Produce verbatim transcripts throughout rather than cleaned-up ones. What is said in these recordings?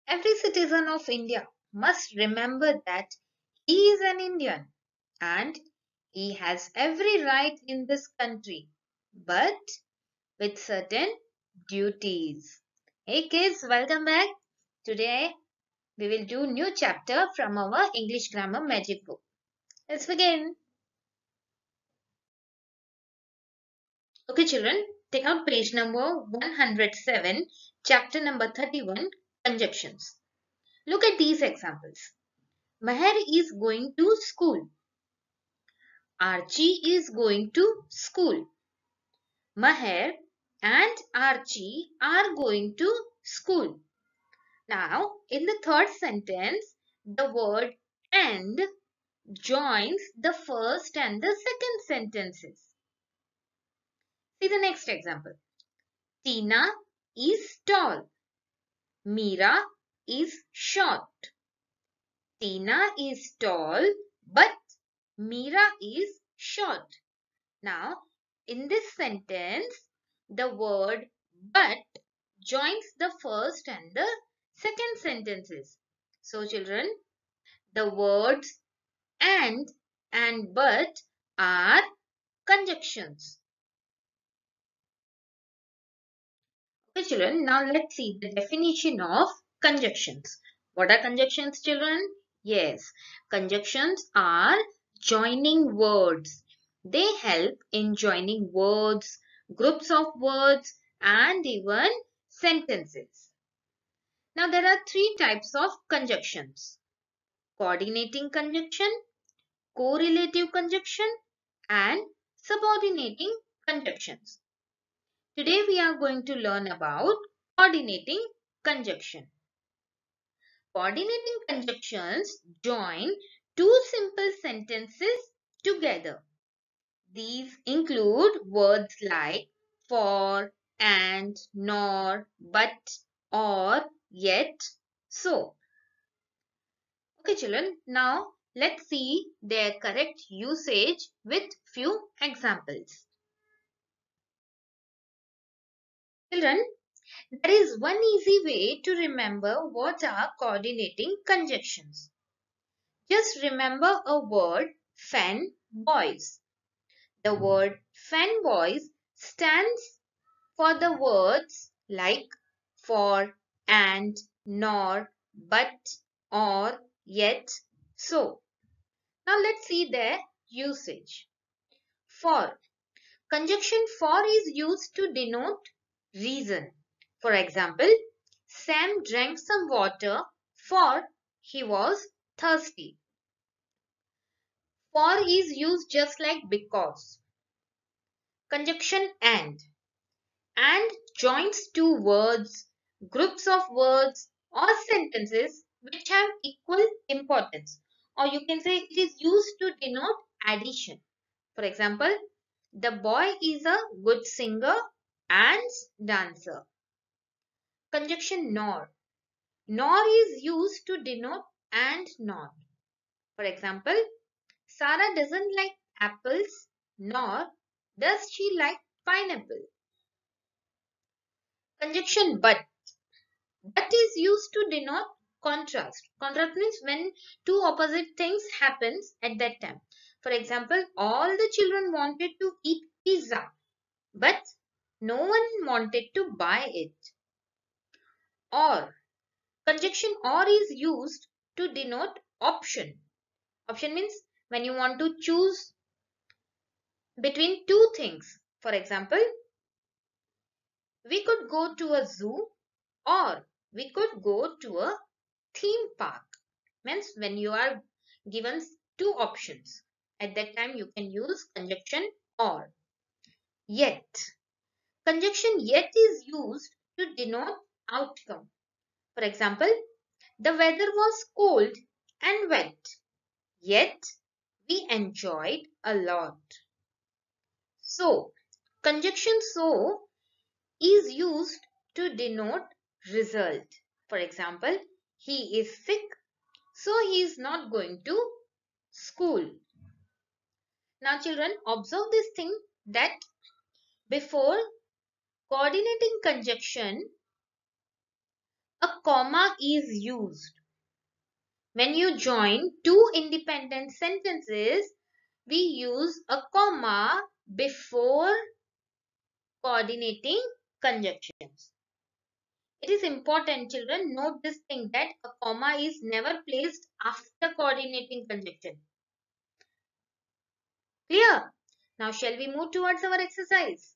Every citizen of India must remember that he is an Indian and he has every right in this country, but with certain duties. Hey kids, welcome back. Today we will do new chapter from our English Grammar Magic Book. Let's begin. Okay children, take out page number one hundred seven, chapter number thirty-one, Conjunctions. Look at these examples. Meher is going to school. Archie is going to school. Meher and Archie are going to school. Now, in the third sentence, the word and joins the first and the second sentences. See the next example. Tina is tall. Meera is short. Tina is tall, but Meera is short. Now, in this sentence, the word but joins the first and the second sentences. So, children, the words and and but are conjunctions. Okay, children, now let's see the definition of conjunctions. What are conjunctions, children? Yes, conjunctions are joining words. They help in joining words, groups of words, and even sentences. Now, there are three types of conjunctions: coordinating conjunction, correlative conjunction, and subordinating conjunctions. Today we are going to learn about coordinating conjunction. Coordinating conjunctions join two simple sentences together. These include words like for, and, nor, but, or, yet, so. Okay children, now let's see their correct usage with few examples. Children, there is one easy way to remember what are coordinating conjunctions. Just remember a word fan boys. The word fan boys stands for the words like for, and, nor, but, or, yet, so. Now let's see their usage. For. Conjunction for is used to denote reason. For example, Sam drank some water for he was thirsty. For is used just like because. Conjunction and. And joins two words, groups of words, or sentences which have equal importance. Or you can say it is used to denote addition. For example, the boy is a good singer and dancer. Conjunction nor. Nor is used to denote and not. For example, Sarah doesn't like apples, nor does she like pineapple. Conjunction but. But is used to denote contrast. Contrast means when two opposite things happens at that time. For example, all the children wanted to eat pizza, but no one wanted to buy it. Or. Conjunction or is used to denote option. Option means when you want to choose between two things. For example, we could go to a zoo or we could go to a theme park. Means when you are given two options, at that time you can use conjunction or. Yet. Conjunction yet is used to denote outcome. For example, the weather was cold and wet, yet we enjoyed a lot. So, conjunction so is used to denote result. For example, he is sick, so he is not going to school. Now, children, observe this thing that before coordinating conjunction, a comma is used. When you join two independent sentences, we use a comma before coordinating conjunctions. It is important, children, note this thing that a comma is never placed after coordinating conjunction. Clear? Now shall we move towards our exercise?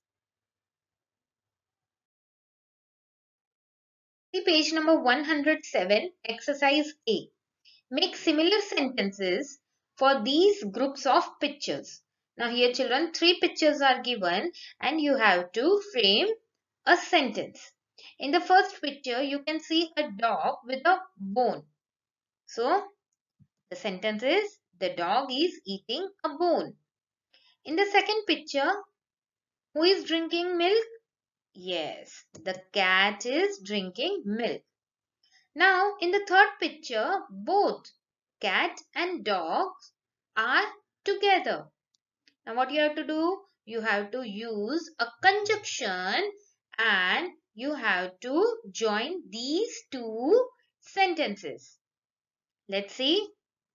See page number one hundred seven, exercise A. Make similar sentences for these groups of pictures. Now here children, three pictures are given and you have to frame a sentence. In the first picture, you can see a dog with a bone. So the sentence is, the dog is eating a bone. In the second picture, who is drinking milk? Yes, the cat is drinking milk. Now, in the third picture, both cat and dogs are together. Now, what you have to do? You have to use a conjunction and you have to join these two sentences. Let's see.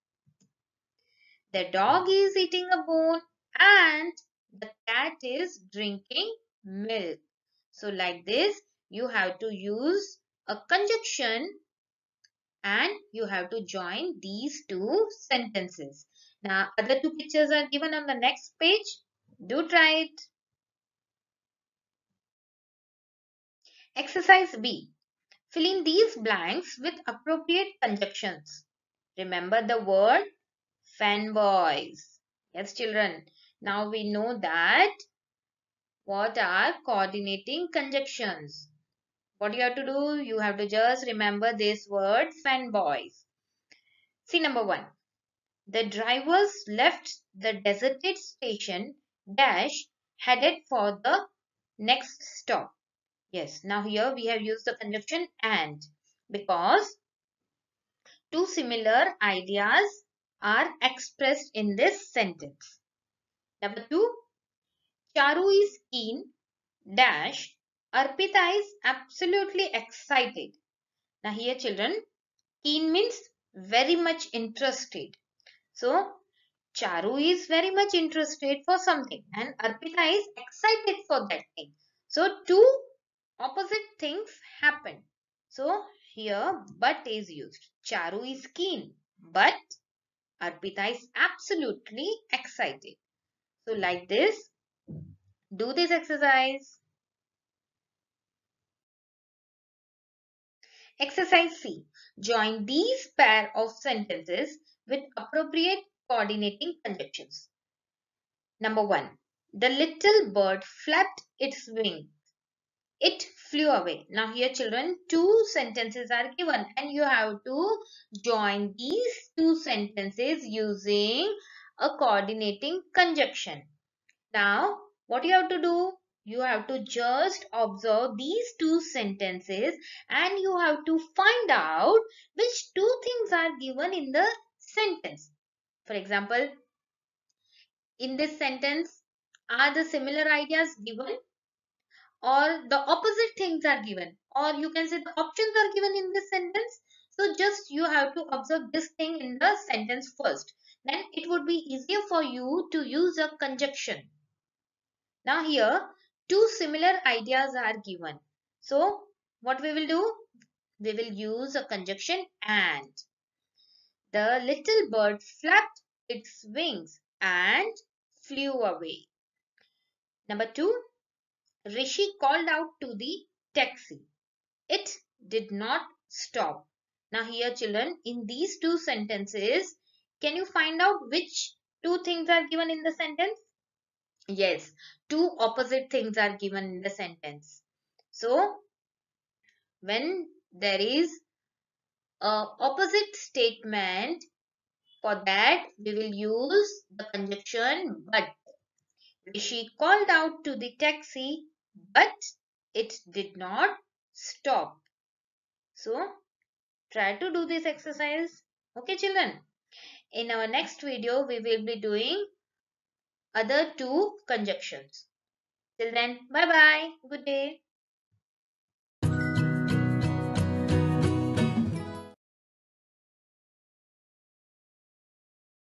The dog is eating a bone and the cat is drinking milk. So, like this, you have to use a conjunction and you have to join these two sentences. Now, other two pictures are given on the next page. Do try it. Exercise B. Fill in these blanks with appropriate conjunctions. Remember the word fanboys. Yes, children. Now we know that what are coordinating conjunctions. What you have to do? You have to just remember this word fanboys. See number one. The drivers left the deserted station dash headed for the next stop. Yes, now here we have used the conjunction and because two similar ideas are expressed in this sentence. Number two, Charu is keen dash Arpita is absolutely excited. Now here children, keen means very much interested. So Charu is very much interested for something and Arpita is excited for that thing. So two opposite things happen. So here but is used. Charu is keen but Arpita is absolutely excited. So like this, do this exercise. Exercise C. Join these pair of sentences with appropriate coordinating conjunctions. Number one. The little bird flapped its wings. It flew away. Now here children, two sentences are given and you have to join these two sentences using a coordinating conjunction. Now what you have to do? You have to just observe these two sentences and you have to find out which two things are given in the sentence. For example, in this sentence, are the similar ideas given or the opposite things are given? Or you can say the options are given in this sentence. So just you have to observe this thing in the sentence first. Then it would be easier for you to use a conjunction. Now here, two similar ideas are given. So what we will do? We will use a conjunction and. The little bird flapped its wings and flew away. Number two, Rishi called out to the taxi. It did not stop. Now here children, in these two sentences, can you find out which two things are given in the sentence? Yes, two opposite things are given in the sentence. So, when there is a opposite statement, for that we will use the conjunction but. She called out to the taxi, but it did not stop. So, try to do this exercise. Okay, children. In our next video, we will be doing other two conjunctions. Till then, bye bye. Good day.